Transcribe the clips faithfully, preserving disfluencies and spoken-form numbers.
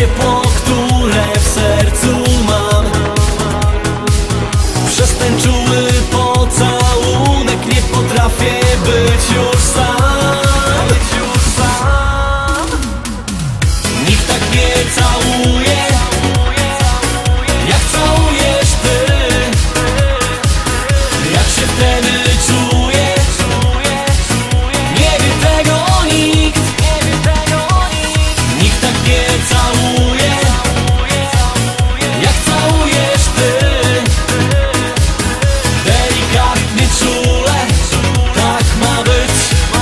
ciepło, które w sercu mam. Przez ten czuły pocałunek nie potrafię być już sam. Nikt tak nie całuje, jak całujesz ty. Jak się wtedy czuję, nie wie tego nikt. Nikt tak nie całuje, jak całujesz ty. Delikatnie, czule, tak ma być.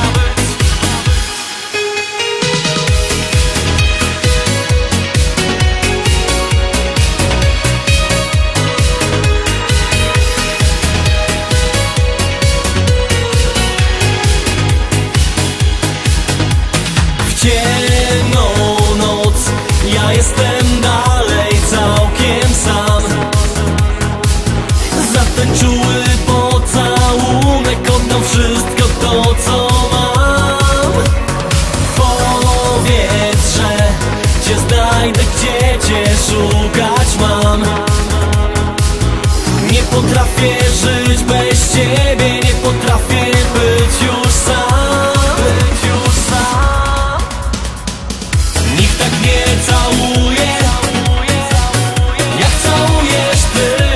W ciemną noc ja jestem dalej całkiem sam. Za ten czuły pocałunek oddam wszystko to, co mam. Powiedz, że cię znajdę, gdzie cię szukać mam. Nie potrafię żyć bez ciebie, nie potrafię być już sam. Nikt tak nie całuje, jak całujesz ty.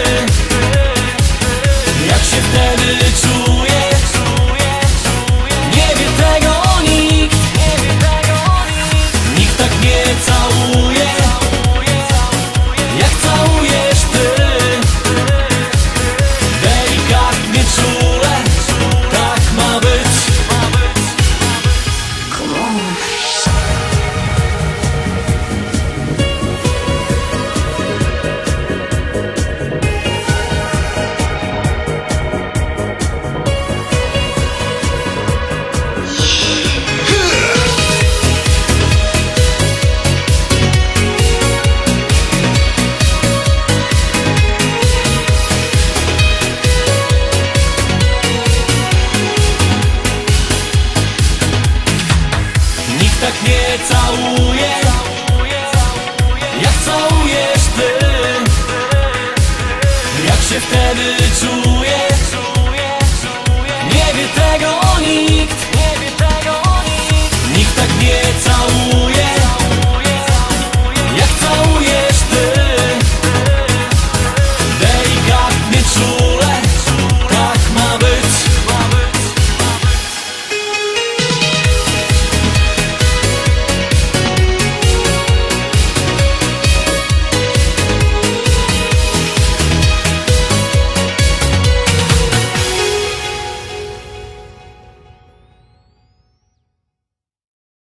Jak się wtedy czuję, nie wie tego nikt. Nikt tak nie całuje, jak całujesz ty. Delikatnie, czule, tak ma być. Nikt tak nie całuje, jak całujesz ty. Jak się wtedy czuję, nie wie tego nikt.